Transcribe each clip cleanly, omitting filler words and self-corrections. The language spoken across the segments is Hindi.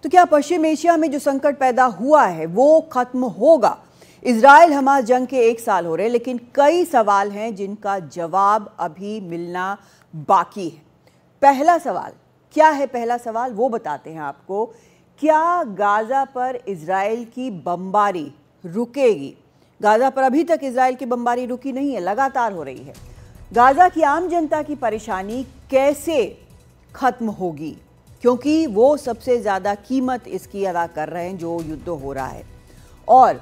तो क्या पश्चिम एशिया में जो संकट पैदा हुआ है वो खत्म होगा? इजराइल हमास जंग के 1 साल हो रहे हैं, लेकिन कई सवाल हैं जिनका जवाब अभी मिलना बाकी है। पहला सवाल क्या है? पहला सवाल वो बताते हैं आपको। क्या गाजा पर इजराइल की बमबारी रुकेगी? गाजा पर अभी तक इजराइल की बमबारी रुकी नहीं है, लगातार हो रही है। गाजा की आम जनता की परेशानी कैसे खत्म होगी? क्योंकि वो सबसे ज़्यादा कीमत इसकी अदा कर रहे हैं जो युद्ध हो रहा है। और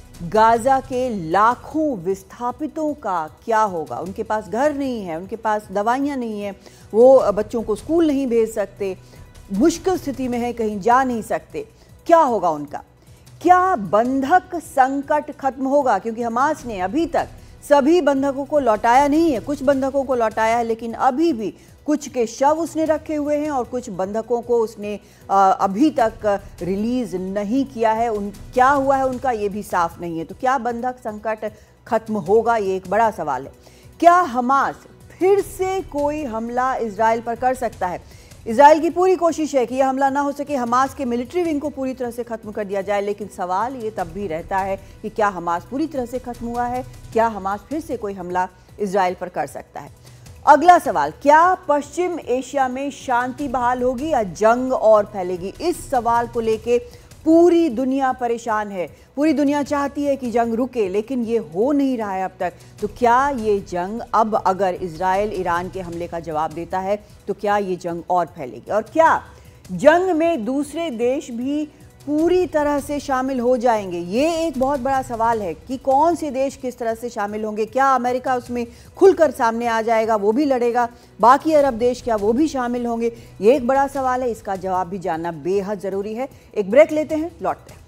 गाजा के लाखों विस्थापितों का क्या होगा? उनके पास घर नहीं है, उनके पास दवाइयाँ नहीं है, वो बच्चों को स्कूल नहीं भेज सकते, मुश्किल स्थिति में है, कहीं जा नहीं सकते। क्या होगा उनका? क्या बंधक संकट खत्म होगा? क्योंकि हमास ने अभी तक सभी बंधकों को लौटाया नहीं है, कुछ बंधकों को लौटाया है, लेकिन अभी भी कुछ के शव उसने रखे हुए हैं और कुछ बंधकों को उसने अभी तक रिलीज नहीं किया है। क्या हुआ है उनका ये भी साफ नहीं है। तो क्या बंधक संकट खत्म होगा? ये एक बड़ा सवाल है। क्या हमास फिर से कोई हमला इजराइल पर कर सकता है? इजराइल की पूरी कोशिश है कि यह हमला ना हो सके, हमास के मिलिट्री विंग को पूरी तरह से खत्म कर दिया जाए, लेकिन सवाल ये तब भी रहता है कि क्या हमास पूरी तरह से खत्म हुआ है? क्या हमास फिर से कोई हमला इजराइल पर कर सकता है? अगला सवाल, क्या पश्चिम एशिया में शांति बहाल होगी या जंग और फैलेगी? इस सवाल को लेके पूरी दुनिया परेशान है। पूरी दुनिया चाहती है कि जंग रुके, लेकिन ये हो नहीं रहा है अब तक। तो क्या ये जंग अब अगर इजराइल ईरान के हमले का जवाब देता है तो क्या ये जंग और फैलेगी? और क्या जंग में दूसरे देश भी पूरी तरह से शामिल हो जाएंगे? ये एक बहुत बड़ा सवाल है कि कौन से देश किस तरह से शामिल होंगे। क्या अमेरिका उसमें खुलकर सामने आ जाएगा, वो भी लड़ेगा? बाकी अरब देश क्या वो भी शामिल होंगे? ये एक बड़ा सवाल है, इसका जवाब भी जानना बेहद ज़रूरी है। एक ब्रेक लेते हैं, लौटते हैं।